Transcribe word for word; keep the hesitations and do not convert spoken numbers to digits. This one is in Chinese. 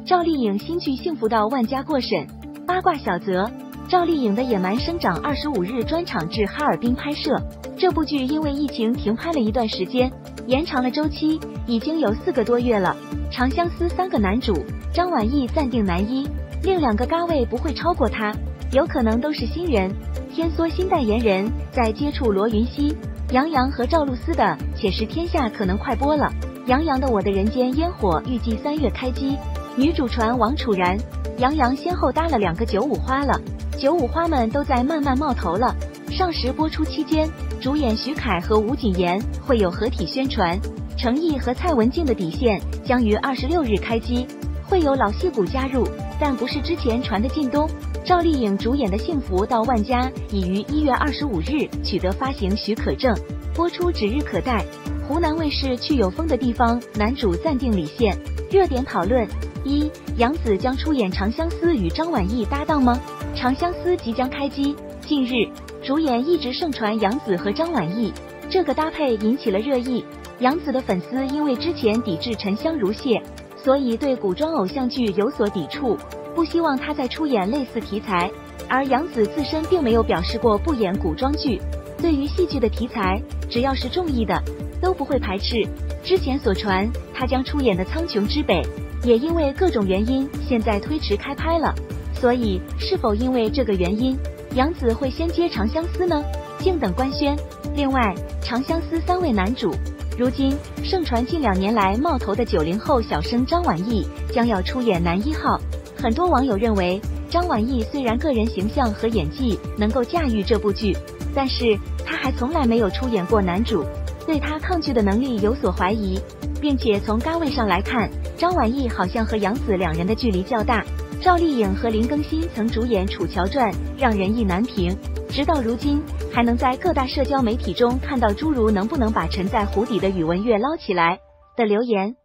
赵丽颖新剧幸福到万家过审。八卦小则：赵丽颖的《野蛮生长》二十五日专场至哈尔滨拍摄。这部剧因为疫情停拍了一段时间，延长了周期，已经有四个多月了。长相思三个男主，张晚意暂定男一，另两个咖位不会超过他，有可能都是新人。天梭新代言人在接触罗云熙、杨洋和赵露思的《且试天下》可能快播了。杨洋的《我的人间烟火》预计三月开机，女主传王楚然、杨洋先后搭了两个九五花了，九五花们都在慢慢冒头了。上时播出期间，主演徐凯和吴谨言会有合体宣传。程毅和蔡文静的底线将于二十六日开机，会有老戏骨加入，但不是之前传的靳东。赵丽颖主演的《幸福到万家》已于一月二十五日取得发行许可证，播出指日可待。湖南卫视去有风的地方，男主暂定李现。热点讨论：一、杨紫将出演《长相思》与张晚意搭档吗？《长相思》即将开机，近日主演一直盛传杨紫和张晚意，这个搭配引起了热议。杨紫的粉丝因为之前抵制沉香如屑，所以对古装偶像剧有所抵触，不希望她再出演类似题材。而杨紫自身并没有表示过不演古装剧，对于戏剧的题材，只要是中意的都不会排斥。之前所传她将出演的《苍穹之北》，也因为各种原因现在推迟开拍了，所以是否因为这个原因，杨紫会先接《长相思》呢？静等官宣。另外，《长相思》三位男主，如今盛传近两年来冒头的九零后小生张晚意将要出演男一号。很多网友认为，张晚意虽然个人形象和演技能够驾驭这部剧，但是他还从来没有出演过男主，对他抗拒的能力有所怀疑，并且从咖位上来看，张晚意好像和杨紫两人的距离较大。赵丽颖和林更新曾主演《楚乔传》，让人意难平。直到如今，还能在各大社交媒体中看到诸如能不能把沉在湖底的宇文玥捞起来的留言。